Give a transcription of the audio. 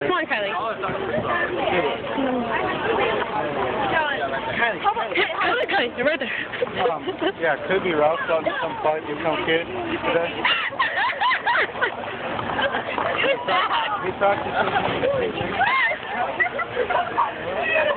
Come on, Kylie. Kylie, you're right there. Yeah, could be rough. Some fight with some kid today. Who's that? He talked to some